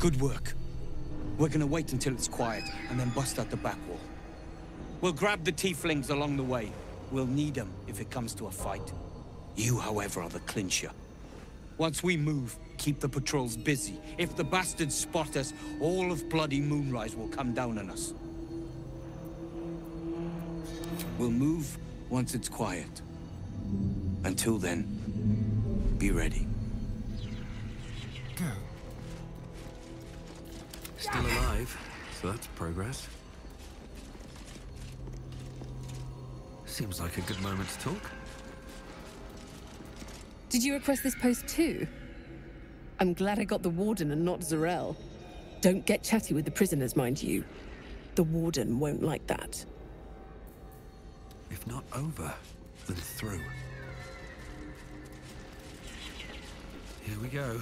Good work. We're gonna wait until it's quiet, and then bust out the back wall. We'll grab the tieflings along the way. We'll need them if it comes to a fight. You, however, are the clincher. Once we move, keep the patrols busy. If the bastards spot us, all of bloody Moonrise will come down on us. We'll move once it's quiet. Until then, be ready. Go. Still alive, so that's progress. Seems like a good moment to talk. Did you request this post too? I'm glad I got the Warden and not Zarel. Don't get chatty with the prisoners, mind you. The Warden won't like that. If not over, then through. Here we go.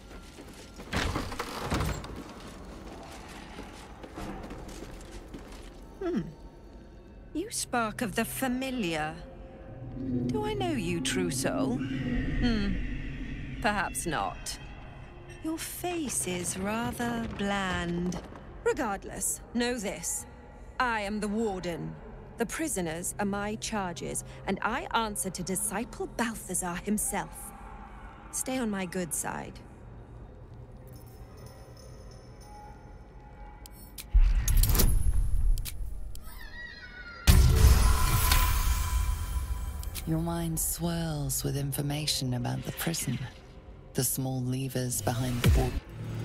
You spark of the familiar. Do I know you, true soul? Perhaps not. Your face is rather bland. Regardless, know this. I am the Warden. The prisoners are my charges, and I answer to Disciple Balthazar himself. Stay on my good side. Your mind swirls with information about the prison, the small levers behind the wall.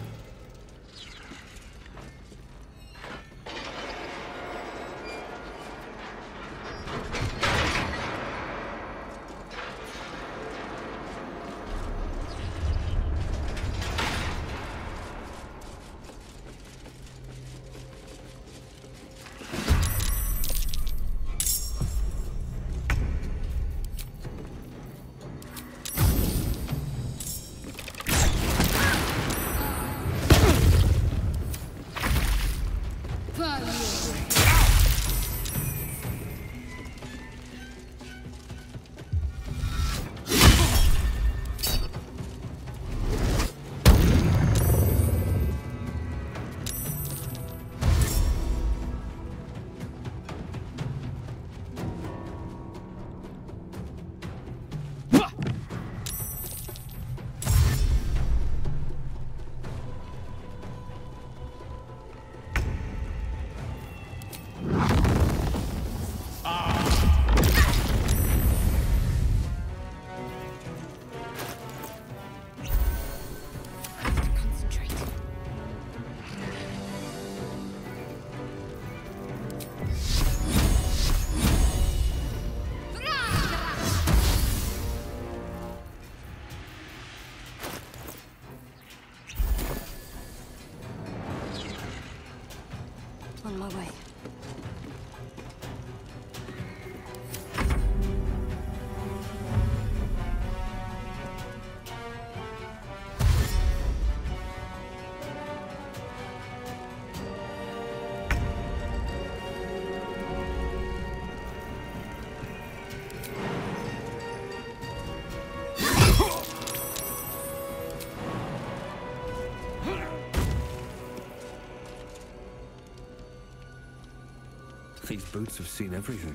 On my way. These boots have seen everything.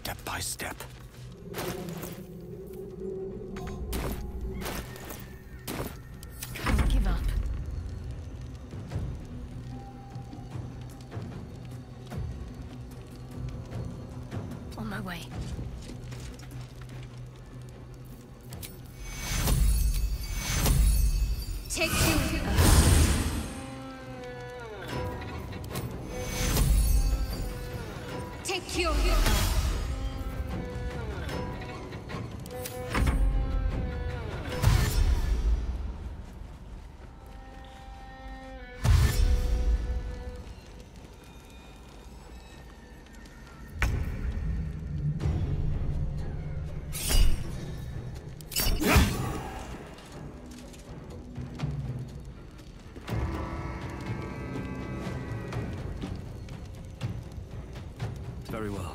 step by step. Can't give up. On my way. Take two. Take you. Very well.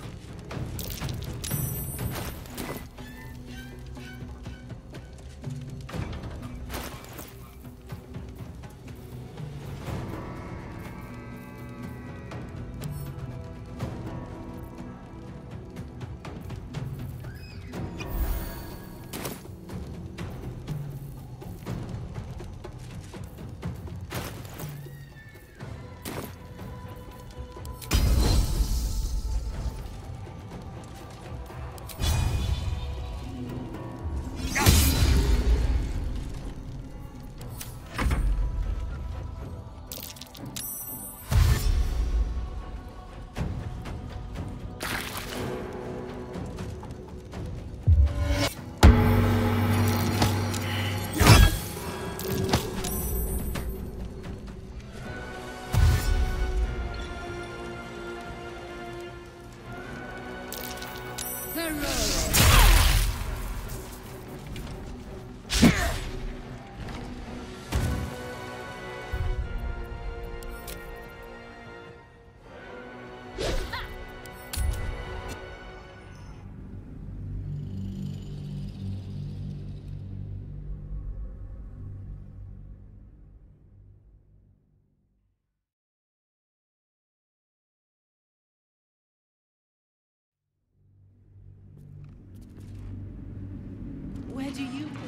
Where do you go?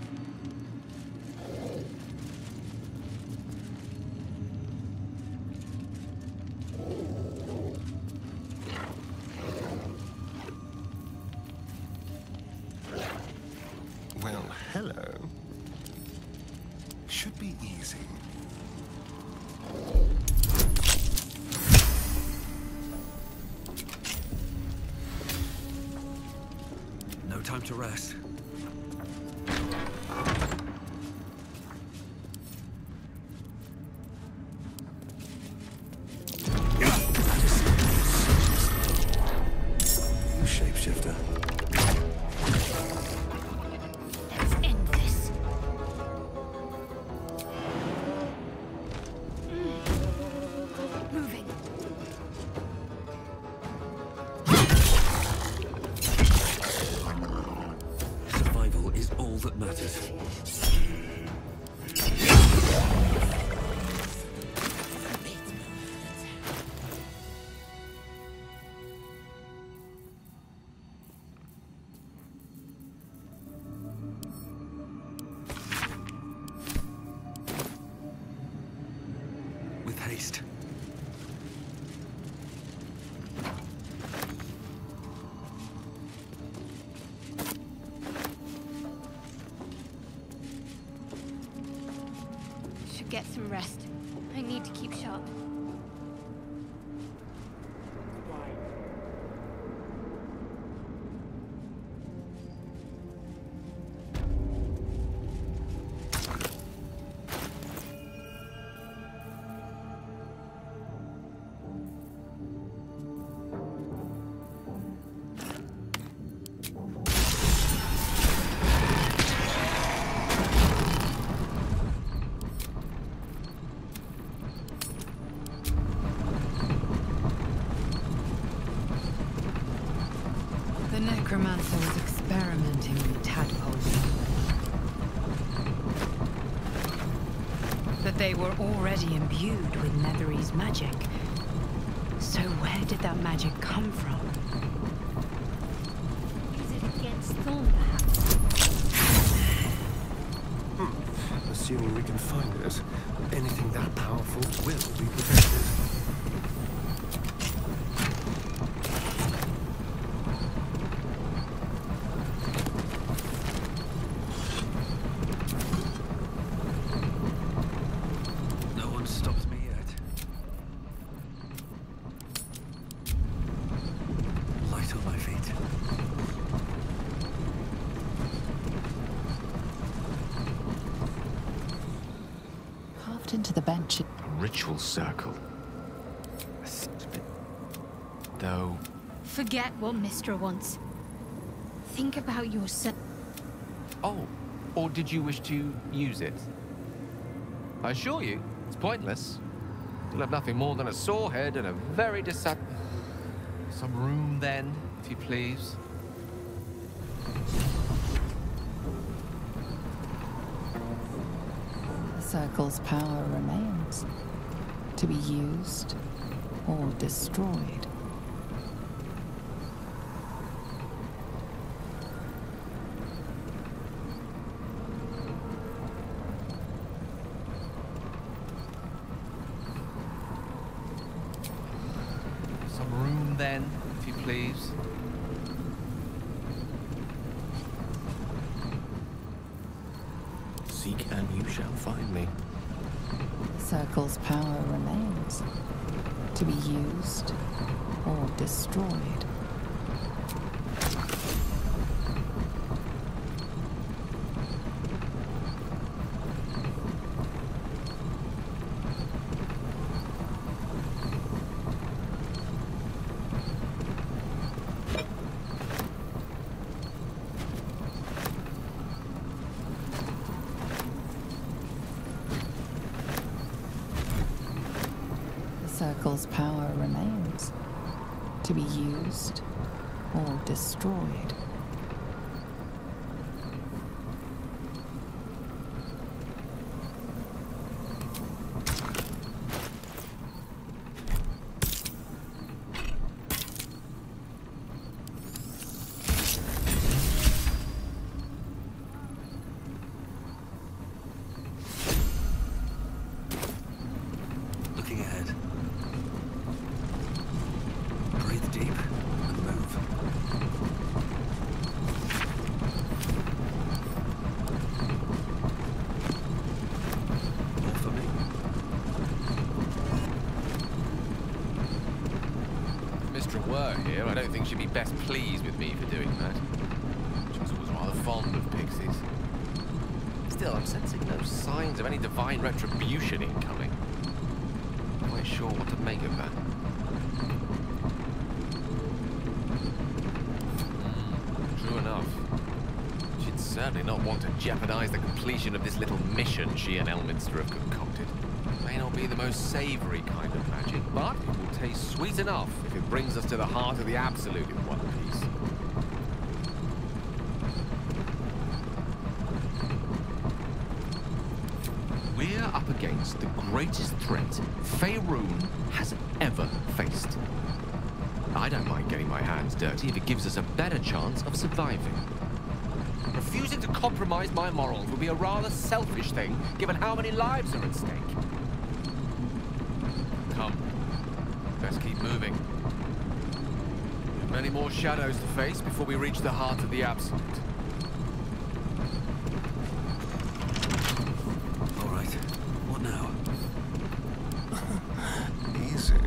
Well, hello. Should be easy. No time to rest. Shapeshifter. Let's end this. Moving. Survival is all that matters. With haste. Should get some rest. I need to keep sharp. The necromancer was experimenting with tadpoles. But they were already imbued with Nethery's magic. So where did that magic come from? thorn, perhaps? Assuming we can find it, anything that powerful will be protected. No one stops me yet. Light on my feet. Carved into the bench. A ritual circle. Though, Forget what Mistra wants. Think about yourself. oh, or did you wish to use it? I assure you, it's pointless. You'll have nothing more than a sore head and a very Some room then, if you please. The circle's power remains to be used or destroyed. Some room then, if you please. Seek and you shall find me. The circle's power remains to be used or destroyed. The circle's power remains to be used or destroyed. Looking ahead. Breathe deep and move. More for me. If Mistra were here, I don't think she'd be best pleased with me for doing that. She was always rather fond of pixies. Still, I'm sensing no signs of any divine retribution incoming. Not quite sure what to make of that. True enough. She'd certainly not want to jeopardize the completion of this little mission she and Elminster have concocted. It may not be the most savory kind of magic, but it will taste sweet enough if it brings us to the heart of the Absolute in one piece. We're up against the greatest threat Faerun has ever faced. I don't mind getting my hands dirty if it gives us a better chance of surviving. Refusing to compromise my morals would be a rather selfish thing, given how many lives are at stake. Come, let's keep moving. We have many more shadows to face before we reach the heart of the Absolute. All right. What now? Easy.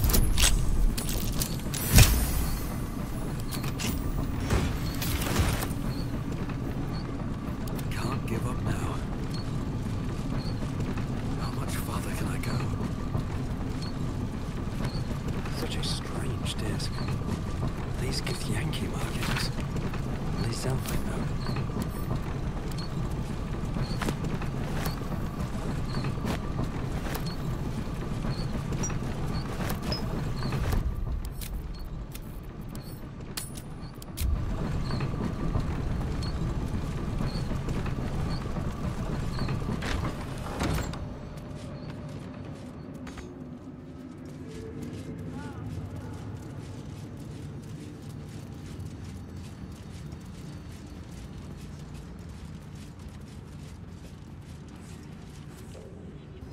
Can't give up now. How much farther can I go? Such a strange disc. These Githyanki markings. They sound like no.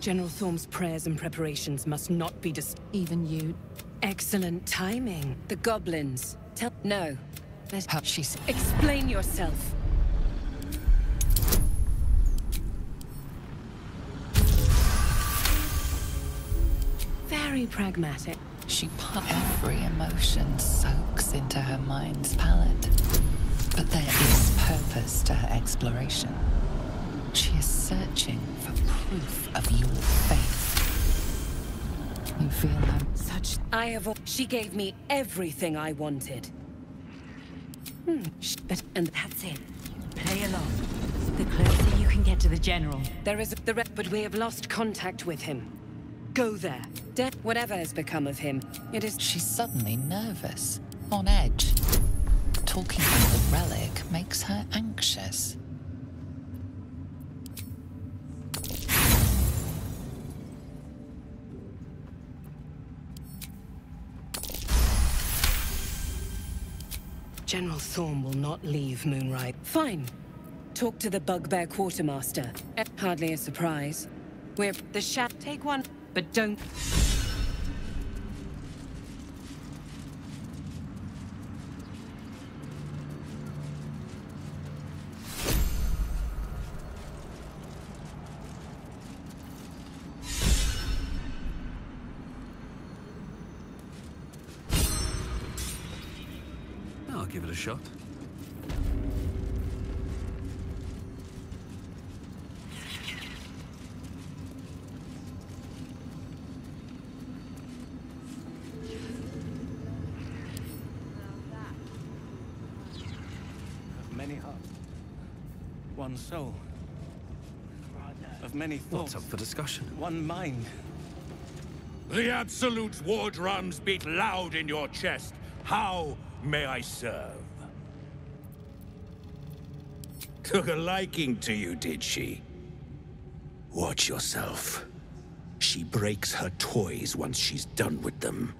General Thorm's prayers and preparations must not be Even you. Excellent timing. The goblins. No. She's... Explain yourself. Very pragmatic. Every emotion soaks into her mind's palette. But there is purpose to her exploration. She is searching for proof of your faith. You feel her? She gave me everything I wanted. And that's it. Play along. The closer you can get to the General. There is but we have lost contact with him. Go there. Whatever has become of him, it is... She's suddenly nervous, on edge. Talking about the relic makes her anxious. General Thorm will not leave Moonrise. Fine. Talk to the Bugbear Quartermaster. Hardly a surprise. We're the take one, but don't... I'll give it a shot. Of many hearts, one soul. Of many thoughts, What's up for discussion? one mind. The Absolute's war drums beat loud in your chest. How may I serve? Took a liking to you, did she? Watch yourself. She breaks her toys once she's done with them.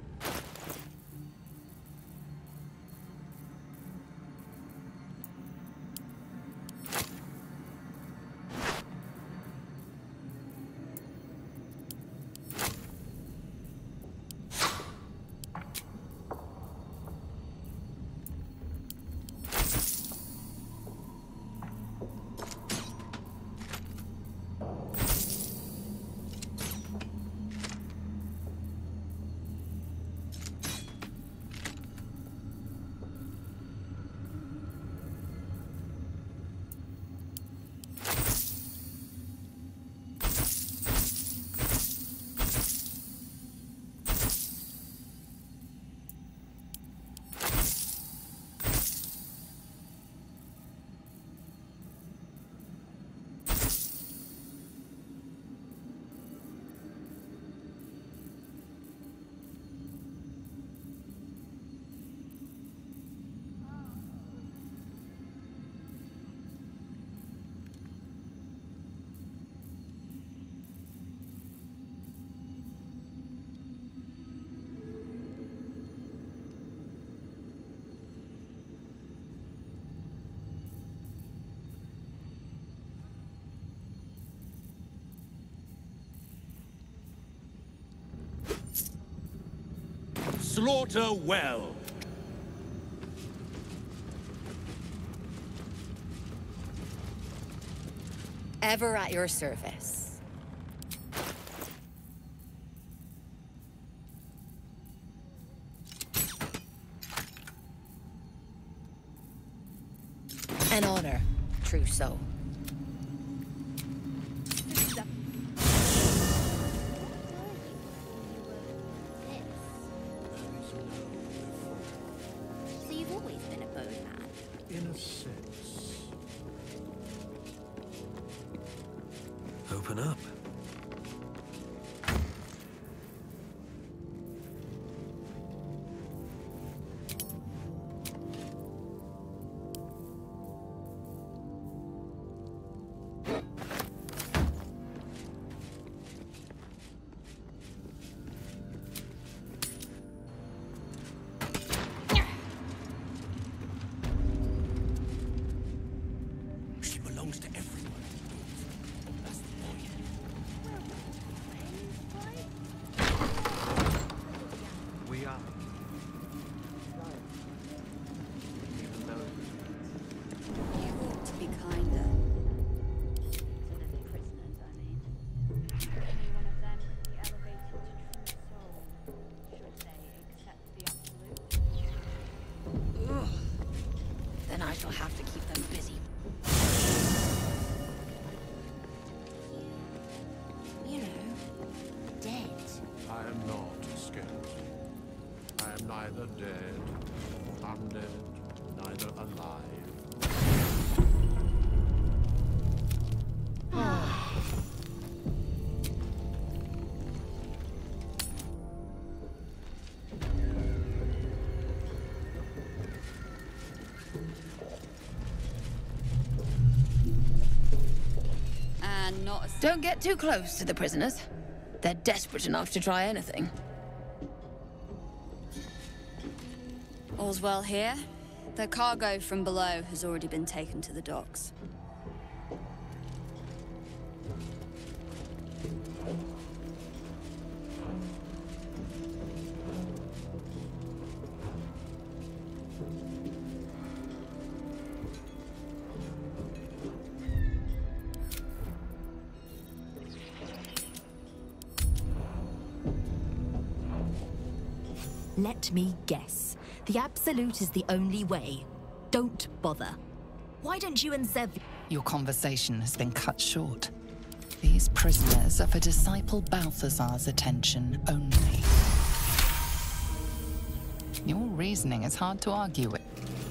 Slaughter well. Ever at your service. An honor, true soul. Open up. She belongs to everyone. That's the point. I shall have to keep them busy. You know, dead. I am not scared. I am neither dead, nor undead, neither alive. And not... Don't get too close to the prisoners. They're desperate enough to try anything. All's well here. The cargo from below has already been taken to the docks. Let me guess. The Absolute is the only way. Don't bother. Why don't you and Zev... Your conversation has been cut short. These prisoners are for Disciple Balthazar's attention only. Your reasoning is hard to argue with.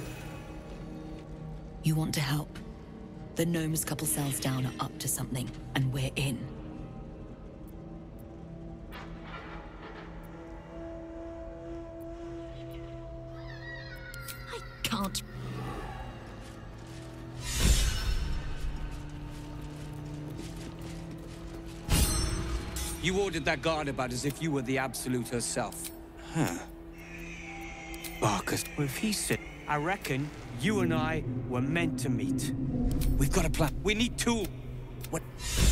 You want to help? The gnomes couple cells down are up to something, and we're in. Can't. You ordered that guard about as if you were the Absolute herself. Huh. Barcus, well, if he said, I reckon you and I were meant to meet. We've got a plan. We need two. What?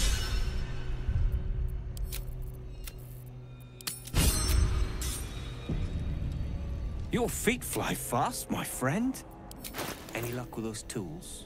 Your feet fly fast, my friend. Any luck with those tools?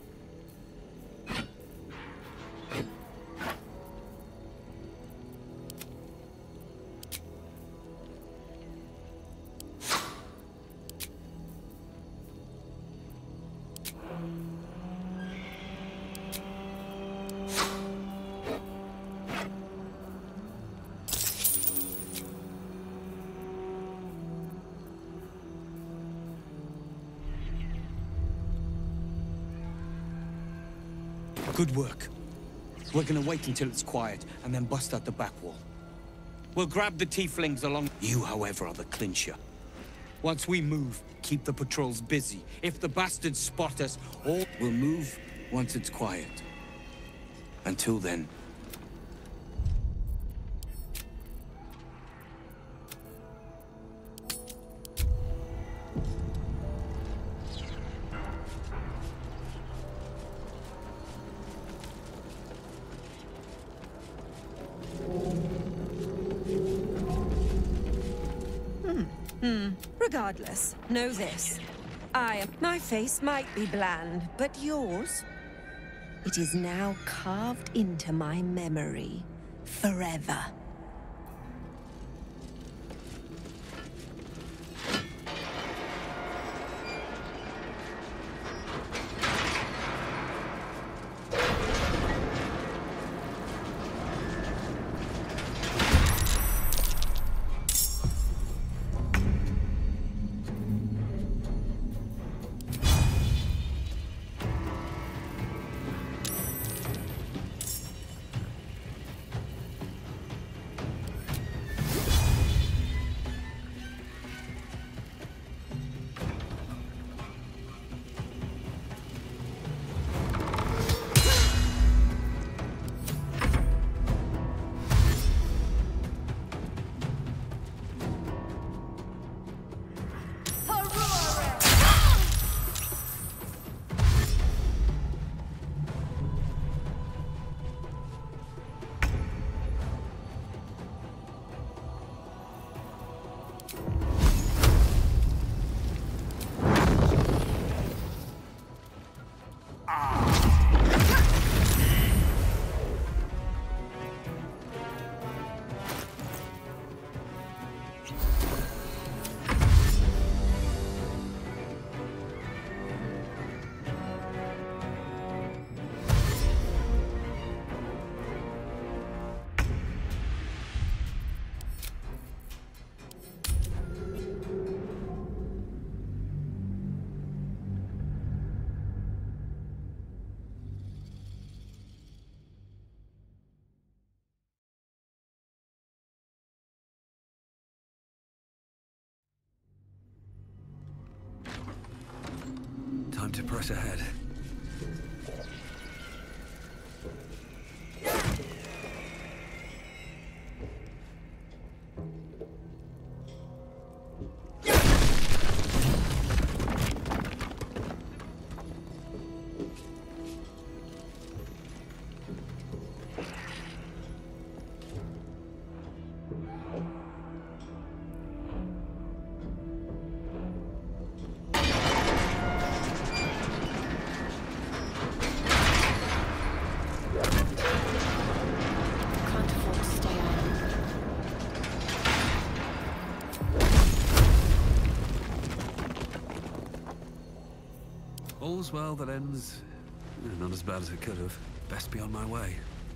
Good work. We're gonna wait until it's quiet, and then bust out the back wall. We'll grab the tieflings along... You, however, are the clincher. Once we move, keep the patrols busy. If the bastards spot us, all... We'll move once it's quiet. Until then... Regardless, know this. My face might be bland, but yours? It is now carved into my memory. Forever. Time to press ahead. All's well that ends... not as bad as it could have. Best be on my way.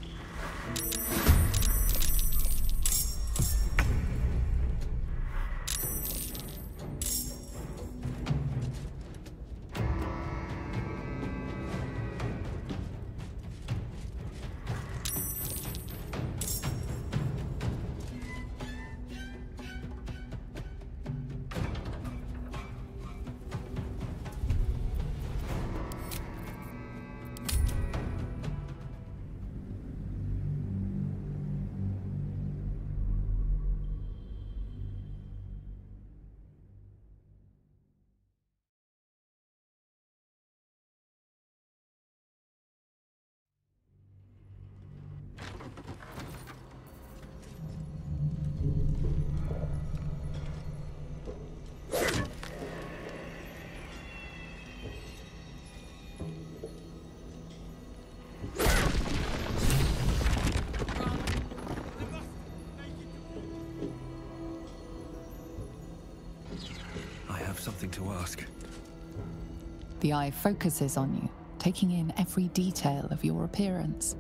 Something to ask. The eye focuses on you, taking in every detail of your appearance.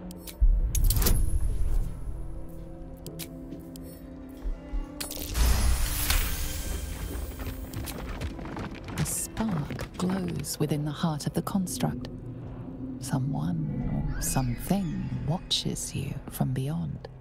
A spark glows within the heart of the construct. Someone or something watches you from beyond.